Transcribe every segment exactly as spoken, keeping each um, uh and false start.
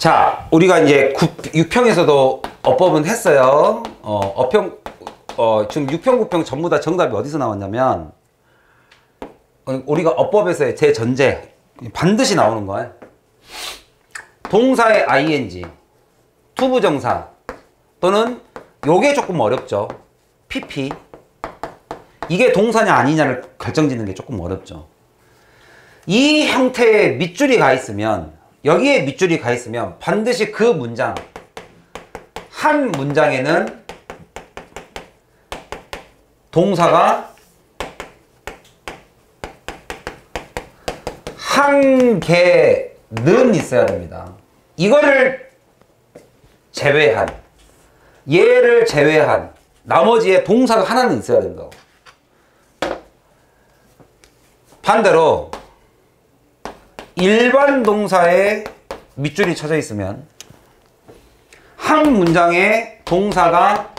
자, 우리가 이제 육 평에서도 어법은 했어요. 어, 어평, 어, 지금 육 평, 구 평 전부 다 정답이 어디서 나왔냐면, 우리가 어법에서의 제 전제, 반드시 나오는 거예요. 동사의 아이엔지, 투부정사, 또는 요게 조금 어렵죠. 피피. 이게 동사냐 아니냐를 결정짓는 게 조금 어렵죠. 이 형태의 밑줄이 가 있으면, 여기에 밑줄이 가 있으면 반드시 그 문장, 한 문장에는 동사가 한 개는 있어야 됩니다. 이거를 제외한, 얘를 제외한 나머지에 동사가 하나는 있어야 된다고. 반대로 일반 동사에 밑줄이 쳐져 있으면 한 문장에 동사가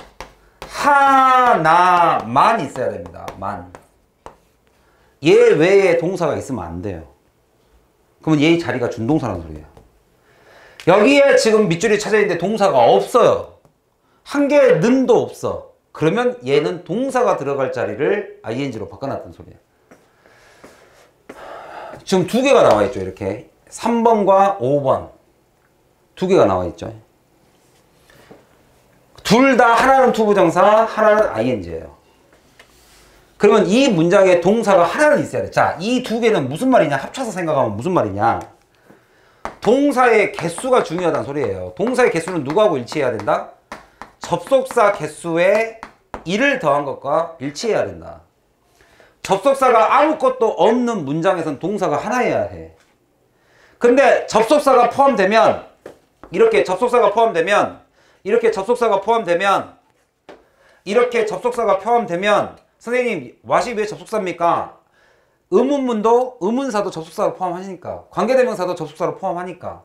하나만 있어야 됩니다. 만. 얘 외에 동사가 있으면 안 돼요. 그러면 얘의 자리가 준동사라는 소리예요. 여기에 지금 밑줄이 쳐져 있는데 동사가 없어요. 한 개의 는도 없어. 그러면 얘는 동사가 들어갈 자리를 아이엔지로 바꿔놨다는 소리예요. 지금 두 개가 나와 있죠. 이렇게 삼 번과 오 번 두 개가 나와 있죠. 둘 다 하나는 투부정사, 하나는 아이엔지예요. 그러면 이 문장에 동사가 하나는 있어야 돼. 자, 이 두 개는 무슨 말이냐? 합쳐서 생각하면 무슨 말이냐? 동사의 개수가 중요하다는 소리예요. 동사의 개수는 누구하고 일치해야 된다? 접속사 개수에 일을 더한 것과 일치해야 된다. 접속사가 아무것도 없는 문장에선 동사가 하나여야 해. 근데 접속사가 포함되면, 이렇게 접속사가 포함되면, 이렇게 접속사가 포함되면, 이렇게 접속사가 포함되면, 선생님, what이 왜 접속사입니까? 의문문도, 의문사도 접속사로 포함하니까. 관계대명사도 접속사로 포함하니까.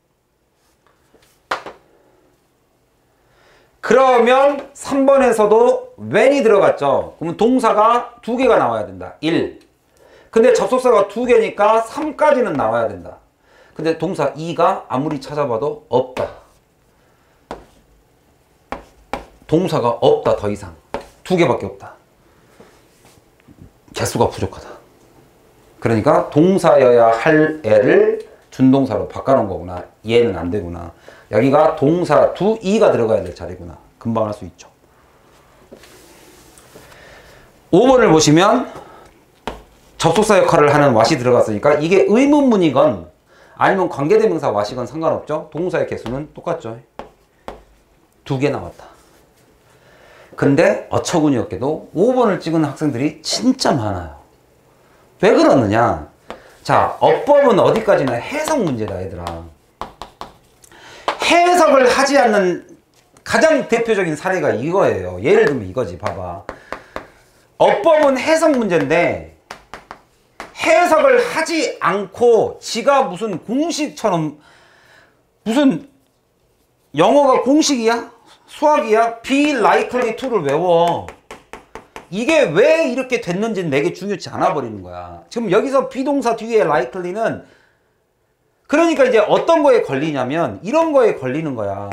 그러면 삼 번에서도 when이 들어갔죠. 그러면 동사가 두 개가 나와야 된다. 일. 근데 접속사가 두 개니까 삼까지는 나와야 된다. 근데 동사 이가 아무리 찾아봐도 없다. 동사가 없다. 더 이상. 두 개밖에 없다. 개수가 부족하다. 그러니까 동사여야 할 애를 준동사로 바꿔놓은 거구나. 얘는 안 되구나. 여기가 동사 두, 이가 들어가야 될 자리구나. 금방 할 수 있죠. 오 번을 보시면 접속사 역할을 하는 what이 들어갔으니까 이게 의문문이건 아니면 관계대명사 what이건 상관없죠. 동사의 개수는 똑같죠. 두 개 나왔다. 근데 어처구니 없게도 오 번을 찍은 학생들이 진짜 많아요. 왜 그러느냐? 자, 어법은 어디까지나 해석 문제다, 얘들아. 해석을 하지 않는 가장 대표적인 사례가 이거예요. 예를 들면 이거지. 봐봐. 어법은 해석 문제인데 해석을 하지 않고 지가 무슨 공식처럼, 무슨 영어가 공식이야? 수학이야? be likely to를 외워. 이게 왜 이렇게 됐는지는 내게 중요치 않아 버리는 거야. 지금 여기서 비동사 뒤에 likely는, 그러니까 이제 어떤 거에 걸리냐면 이런 거에 걸리는 거야.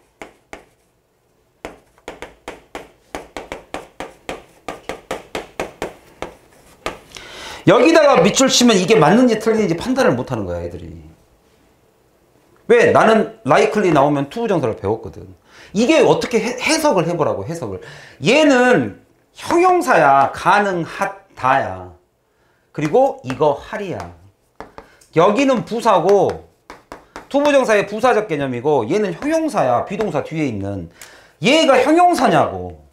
여기다가 밑줄 치면 이게 맞는지 틀리는지 판단을 못 하는 거야, 애들이. 왜? 나는 likely 나오면 투부정사를 배웠거든. 이게 어떻게 해, 해석을 해보라고, 해석을. 얘는 형용사야. 가능하다야. 그리고 이거 할이야. 여기는 부사고 투부정사의 부사적 개념이고 얘는 형용사야. 비동사 뒤에 있는. 얘가 형용사냐고.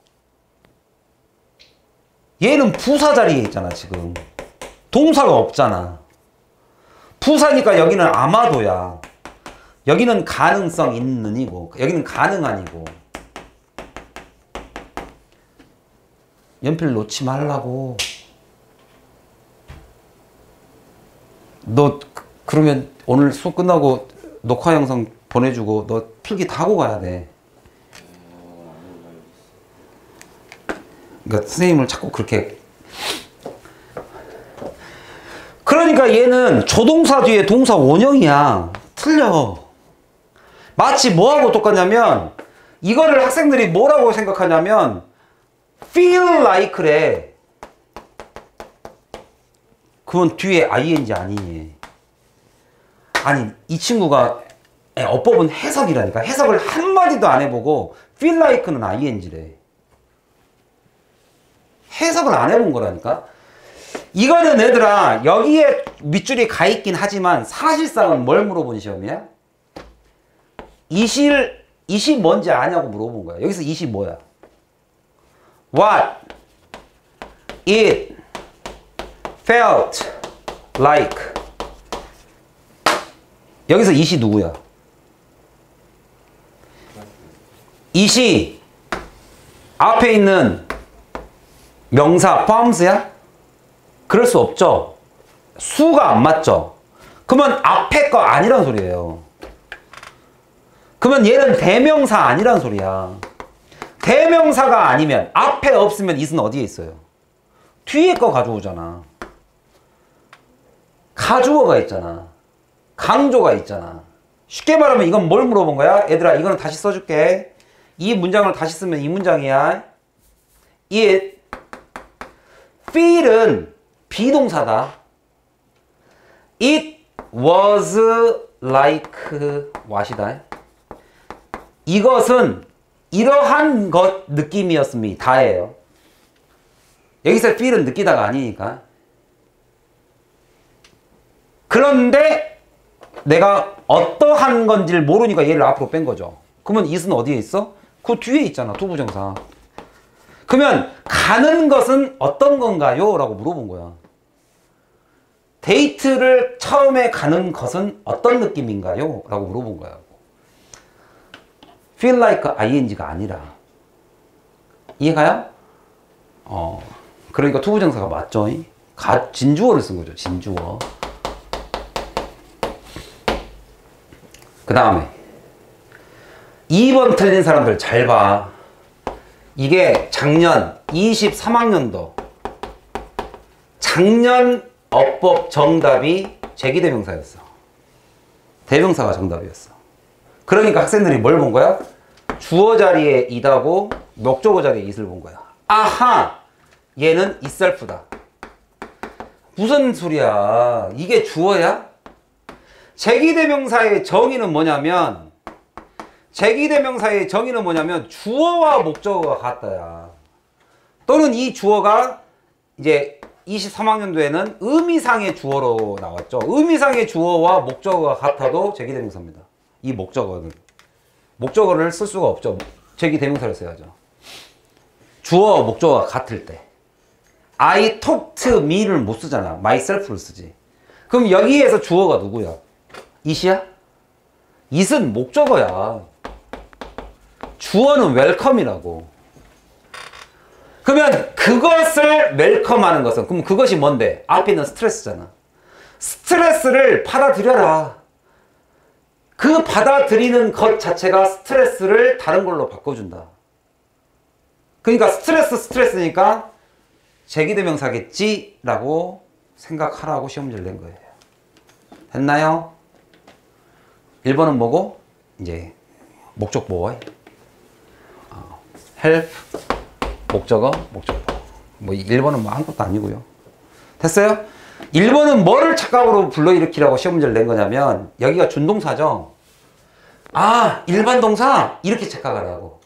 얘는 부사 자리에 있잖아. 지금 동사가 없잖아. 부사니까 여기는 아마도야. 여기는 가능성 있는이고 여기는 가능한이고. 연필 놓지 말라고. 너 그러면 오늘 수업 끝나고 녹화 영상 보내주고 너 필기 다 하고 가야 돼. 그러니까 선생님을 자꾸 그렇게. 그러니까 얘는 조동사 뒤에 동사 원형이야. 틀려. 마치 뭐하고 똑같냐면 이거를 학생들이 뭐라고 생각하냐면 feel like래. 그건 뒤에 아이엔지 아니니. 아니 이 친구가 어법은 해석이라니까. 해석을 한마디도 안 해보고 feel like는 아이엔지래. 해석을 안 해본 거라니까. 이거는 얘들아 여기에 밑줄이 가 있긴 하지만 사실상은 뭘 물어본 시험이야? 이실, 이시 뭔지 아냐고 물어본 거야. 여기서 이시 뭐야? What it felt like. 여기서 이시 누구야? 이시 앞에 있는 명사 farms야? 그럴 수 없죠. 수가 안 맞죠. 그러면 앞에 거 아니란 소리예요. 그러면 얘는 대명사 아니란 소리야. 대명사가 아니면 앞에 없으면 it은 어디에 있어요? 뒤에 거 가져오잖아. 가주어가 있잖아. 강조가 있잖아. 쉽게 말하면 이건 뭘 물어본 거야? 얘들아 이거는 다시 써줄게. 이 문장을 다시 쓰면 이 문장이야. it feel은 비동사다. It was like what이다. 이것은 이러한 것 느낌이었습니다예요. 여기서 feel은 느끼다가 아니니까. 그런데 내가 어떠한 건지를 모르니까 얘를 앞으로 뺀 거죠. 그러면 it은 어디에 있어? 그 뒤에 있잖아. 투부정사. 그러면 가는 것은 어떤 건가요? 라고 물어본 거야. 데이트를 처음에 가는 것은 어떤 느낌인가요? 라고 물어본 거야. feel like ing가 아니라. 이해가요? 어, 그러니까 투부정사가 맞죠? 가, 진주어를 쓴 거죠. 진주어. 그 다음에 이 번 틀린 사람들 잘 봐. 이게 작년 이십삼 학년도 작년 어법 정답이 제기대명사였어. 대명사가 정답이었어. 그러니까 학생들이 뭘 본 거야? 주어 자리에 it하고 목적어 자리에 it을 본 거야. 아하! 얘는 itself다. 무슨 소리야? 이게 주어야? 제기대명사의 정의는 뭐냐면 제기대명사의 정의는 뭐냐면 주어와 목적어가 같다야. 또는 이 주어가 이제 이십삼 학년도에는 의미상의 주어로 나왔죠. 의미상의 주어와 목적어가 같아도 제기대명사입니다. 이 목적어는. 목적어를 쓸 수가 없죠. 제기대명사를 써야죠. 주어, 목적어가 같을 때. I talked me를 못 쓰잖아. myself를 쓰지. 그럼 여기에서 주어가 누구야? it이야? it은 목적어야. 주어는 웰컴이라고. 그러면 그것을 웰컴하는 것은, 그럼 그것이 뭔데? 앞에 있는 스트레스잖아. 스트레스를 받아들여라. 그 받아들이는 것 자체가 스트레스를 다른 걸로 바꿔준다. 그러니까 스트레스 스트레스니까 제기대명사겠지 라고 생각하라고 시험 문제를 낸 거예요. 됐나요? 일 번은 뭐고? 이제 목적보호. 어, help, 목적어, 목적보. 뭐 일 번은 뭐 아무것도 아니고요. 됐어요? 일 번은 뭐를 착각으로 불러일으키라고 시험 문제를 낸 거냐면 여기가 준동사죠. 아, 일반 동사? 이렇게 착각하라고.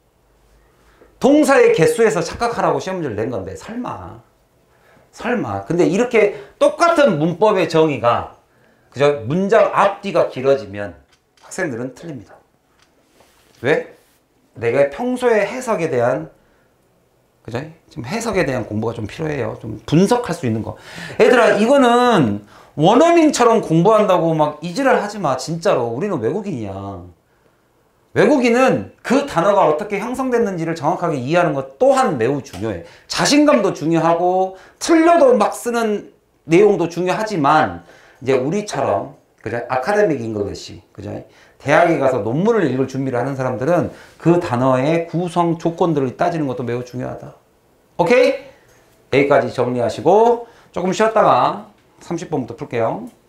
동사의 개수에서 착각하라고 시험 문제를 낸 건데 설마. 설마. 근데 이렇게 똑같은 문법의 정의가 그죠? 문장 앞뒤가 길어지면 학생들은 틀립니다. 왜? 내가 평소에 해석에 대한 그죠? 지금 해석에 대한 공부가 좀 필요해요. 좀 분석할 수 있는 거. 얘들아, 이거는 원어민처럼 공부한다고 막 이지랄 하지 마. 진짜로. 우리는 외국인이야. 외국인은 그 단어가 어떻게 형성됐는지를 정확하게 이해하는 것 또한 매우 중요해. 자신감도 중요하고 틀려도 막 쓰는 내용도 중요하지만 이제 우리처럼 그죠? 아카데믹 잉글리시 그죠? 대학에 가서 논문을 읽을 준비를 하는 사람들은 그 단어의 구성 조건들을 따지는 것도 매우 중요하다. 오케이? 여기까지 정리하시고 조금 쉬었다가 삼십 번부터 풀게요.